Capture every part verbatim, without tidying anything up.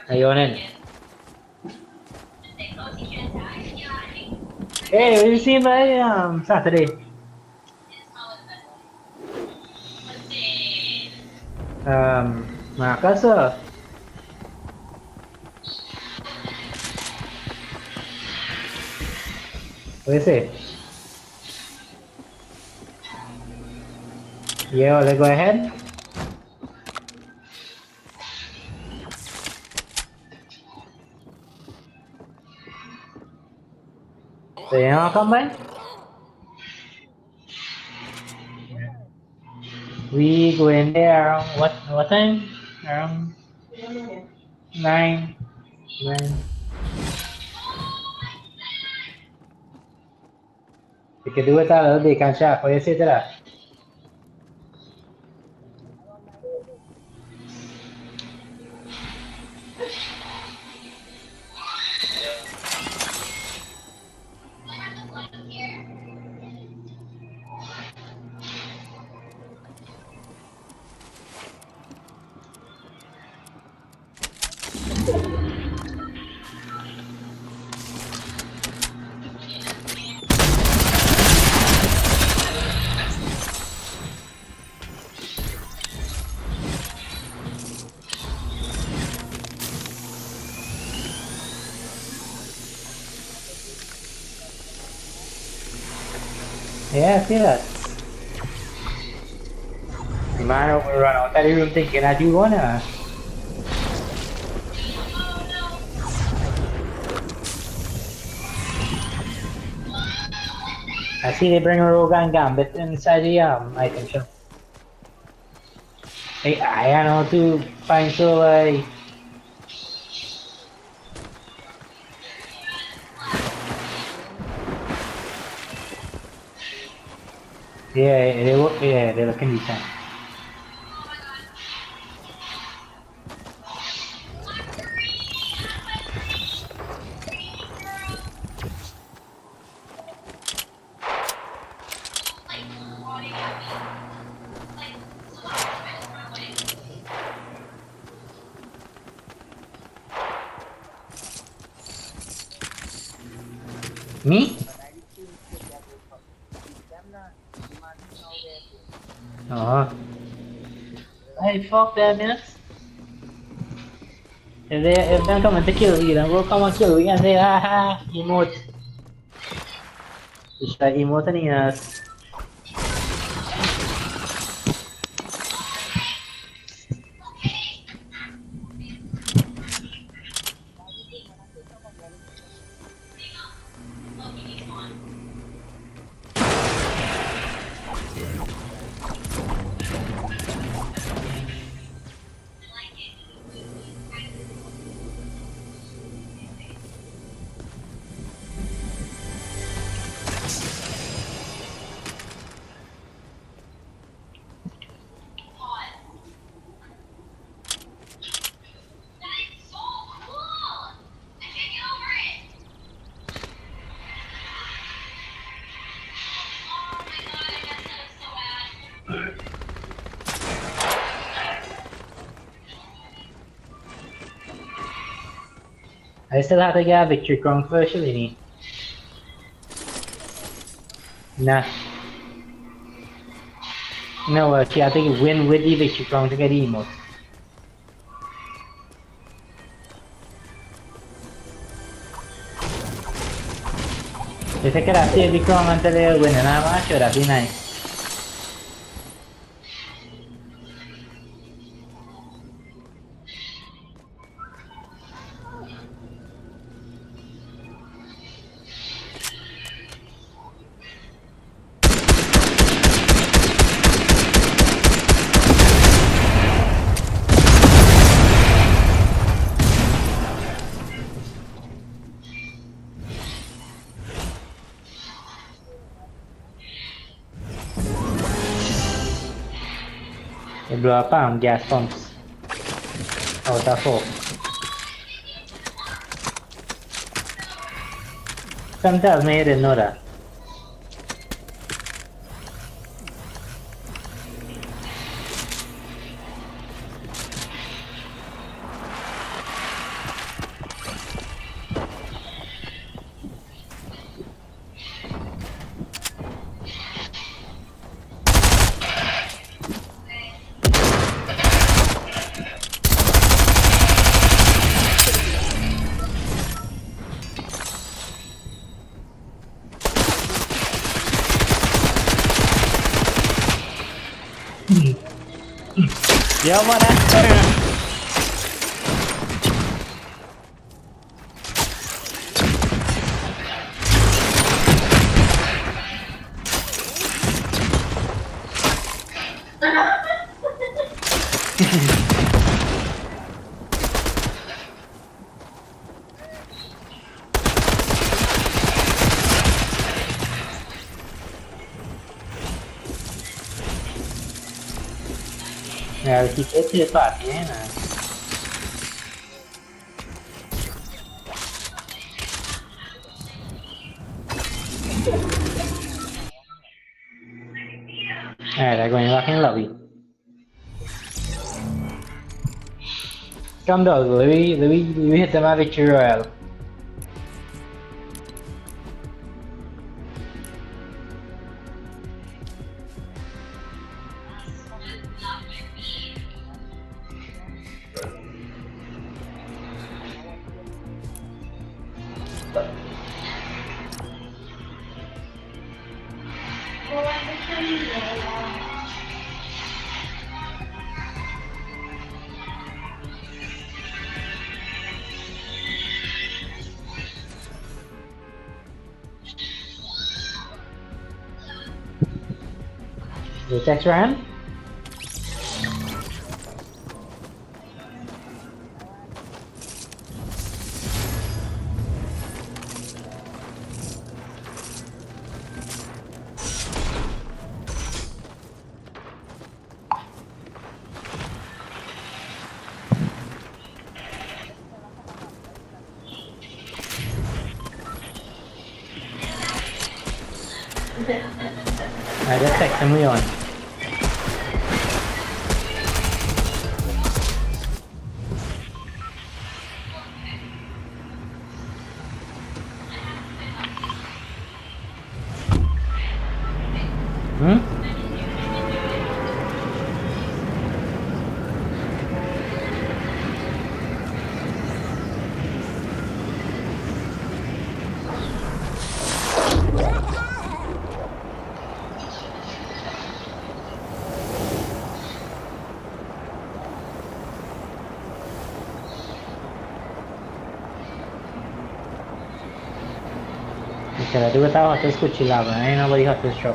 Ayunin. Hey, will you see my um Saturday? Um, Makasa. What is it? Yeah, let's go ahead. So you know come by? We go in there around what what time? Around nine. Nine. You can do it all day, can shop. What you say to that? Yeah, I see that. The man will run out of the room thinking that you wanna. I see they bring a Rogue and Gambit inside the um item shop. Hey, I don't know to find so like. Yeah, they look. Yeah, they look decent. Me? Oh. Hey, fuck that, man. If they if they're coming to kill you, then we'll come and kill you and say, ha ha, emote. Just like emote and us. I still have to get a victory crown for Shalini. Nah. No, uh, she had to win with the victory crown to get the emote. If I could have saved the crown until they win an match, that'd be nice. They blow up um, gas pumps. Out of hope. Some tells me you didn't know that. Yo, mana? É, o que você tá vendo? À, lại còn ra cái lobby. Come down, let me, let me, let me hit them out of victory royale. The text ran? I just text him Leon. Hmm? Cara, tu kata hotel kecil lah, ain't nobody hotel shop.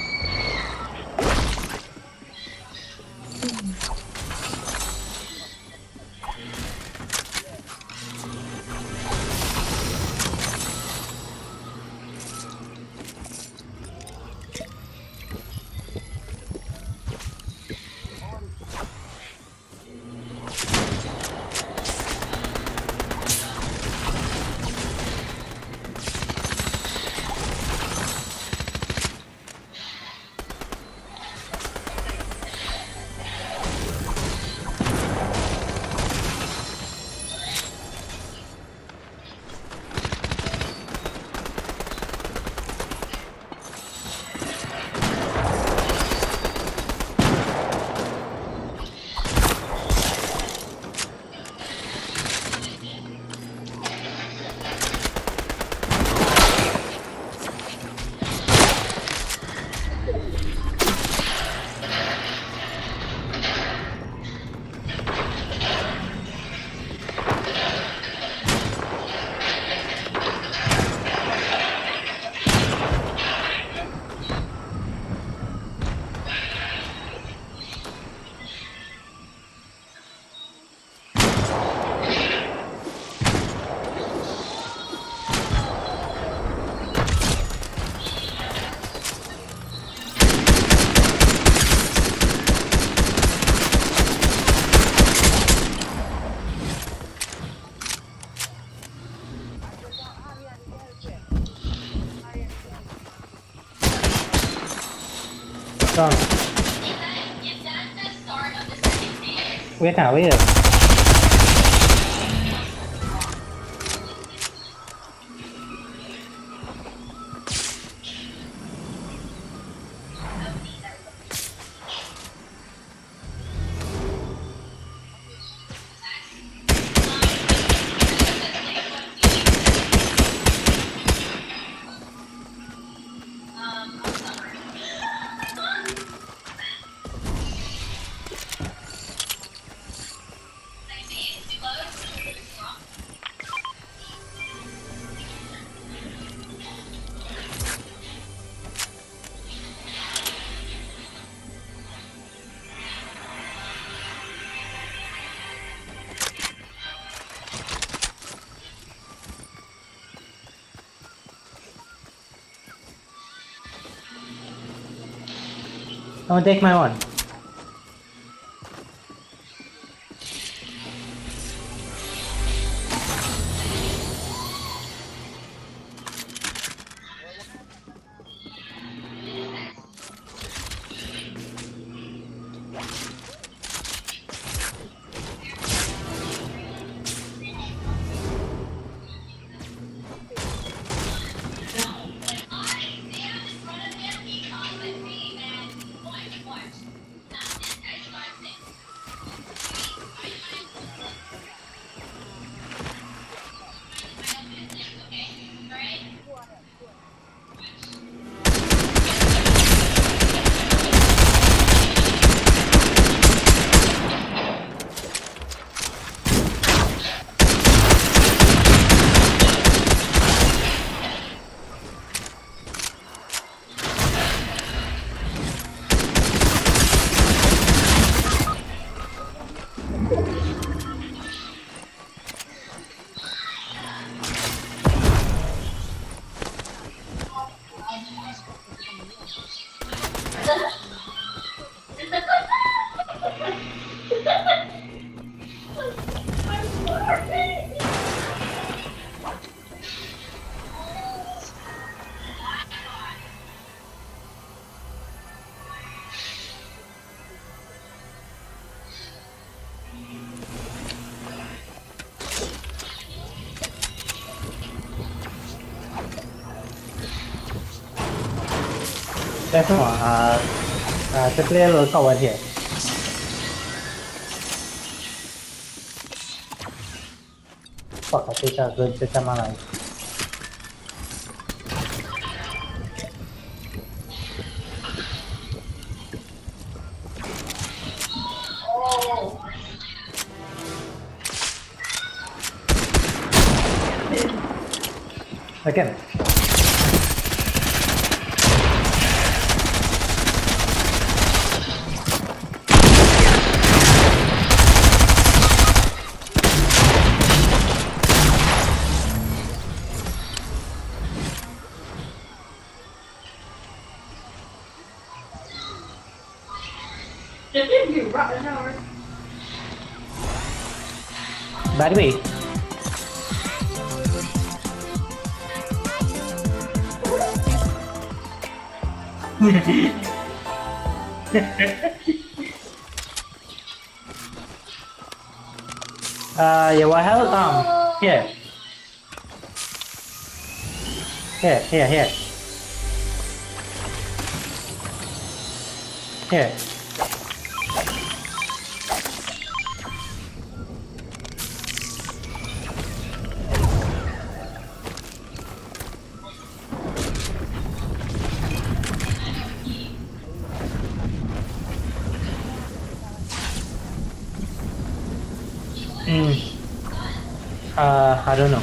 Vâng. Quyết hả, quyết được. Don't take my one. That's one. Uh, uh, the player will cover here. Fuck, I think I will take them alive. Again. By the way, uh, yeah, what hell? Um, here, here, here, here, here. Mm. Uh, I don't know.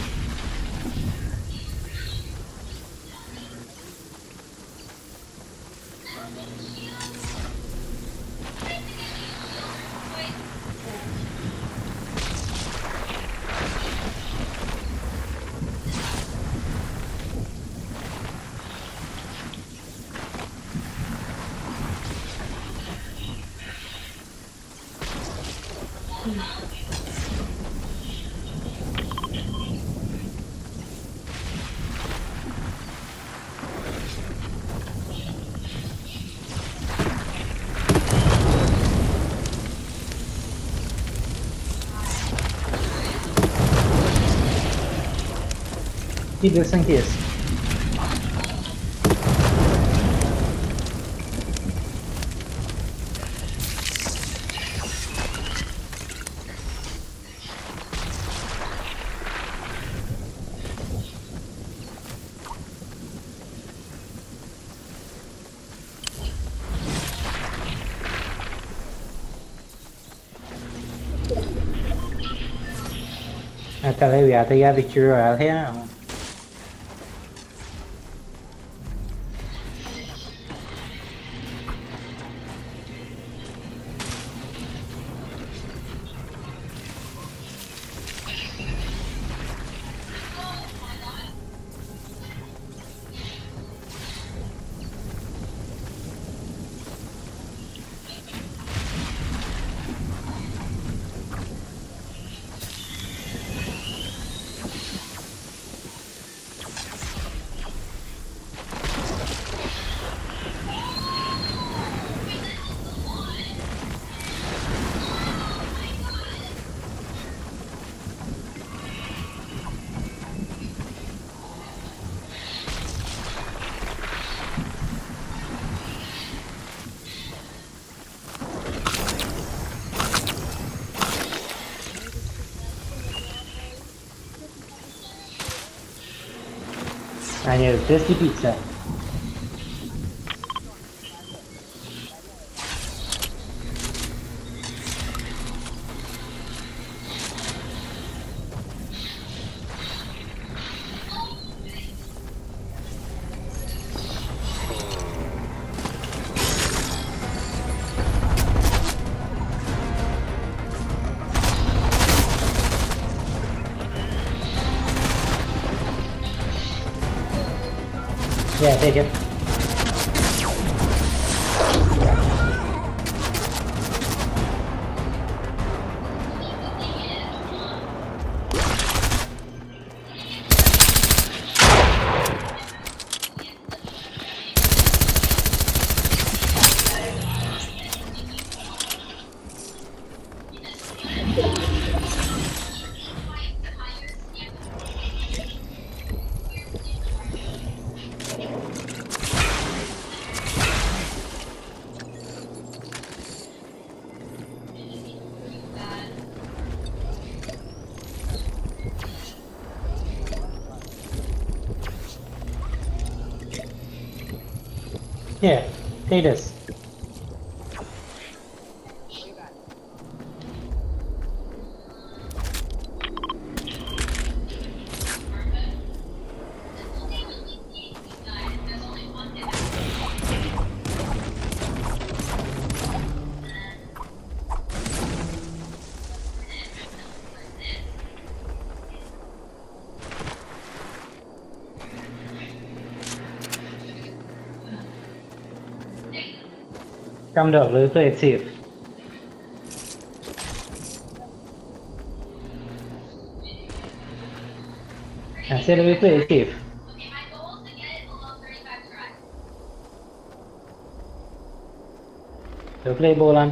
Keep this in case. À, tao lấy về tới ra victory royale thế nào? I need a tasty pizza. Yeah, take it. Here, take this. Cầm đượcหรือ play it safe? I said we play it safe. We'll play Bolan.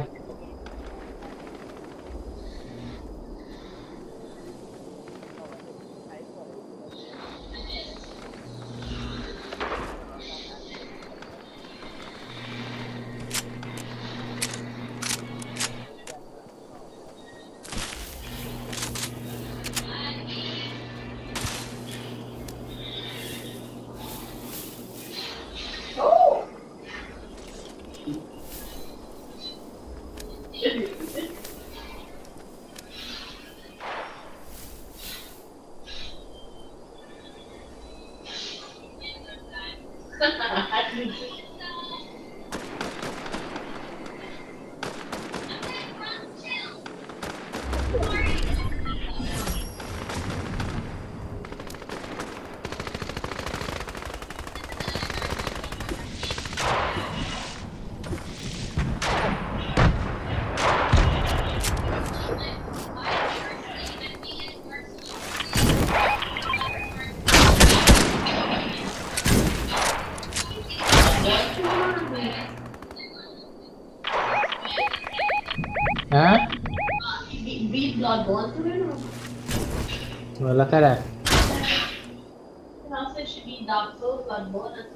Hah? Beat Bloodborne tuh kan? Wala ka na. Kenapa sih beat Dark Souls, Bloodborne atau?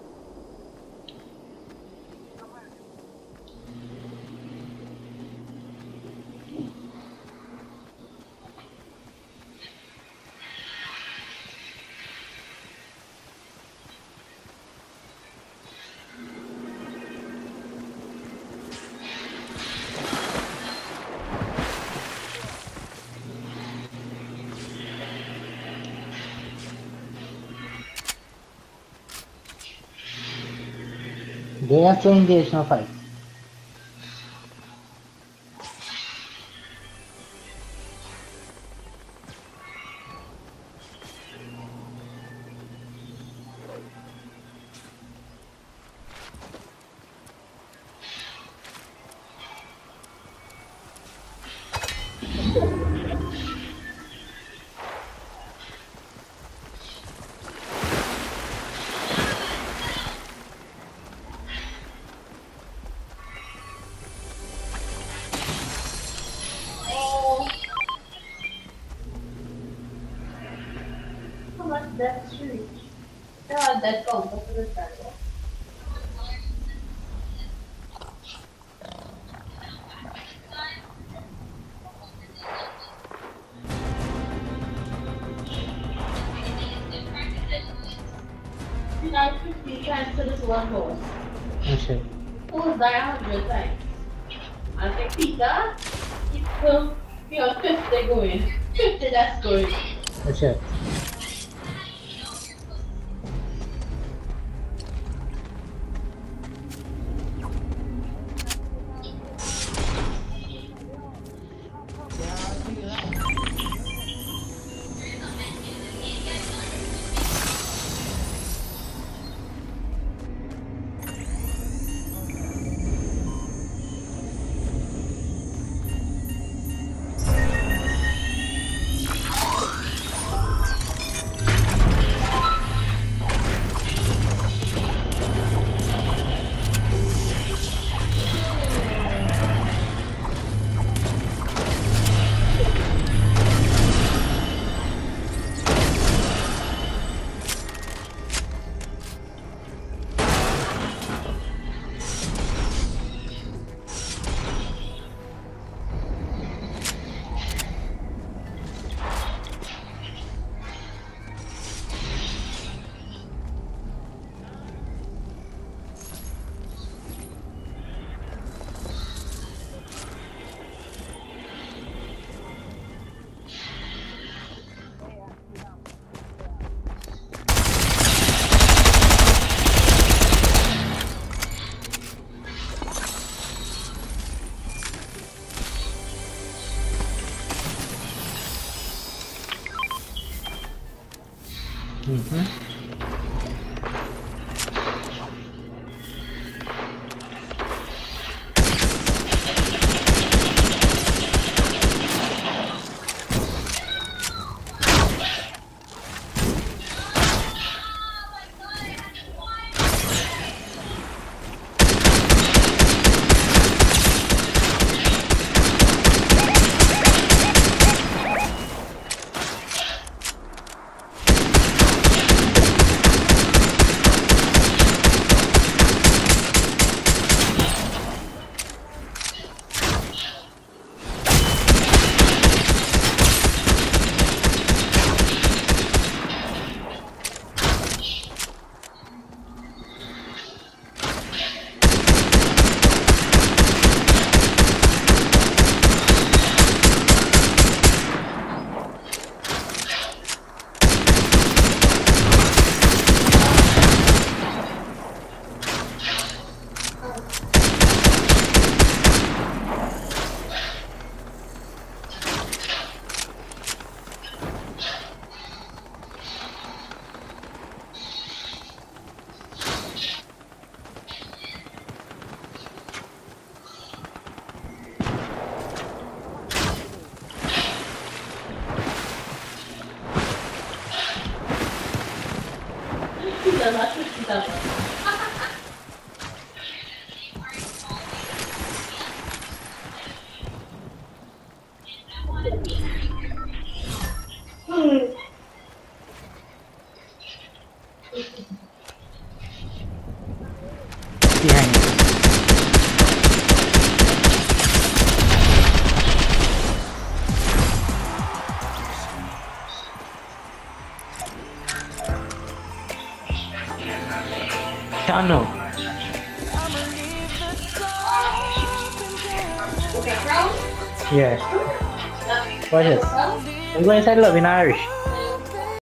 They are still engaged in a fight. That's true. Yeah, that counts as a shadow. he died fifty times to this one horse. Oh shit. Horse died one hundred times. I think Peter, he still, you know, fifty going. fifty that's going. Oh shit. Mm-hmm. Peter, not fifty times. Behind you. Tunnel. Okay, crown? Yes. No. Watch it. Crown? I'm going inside love in Irish.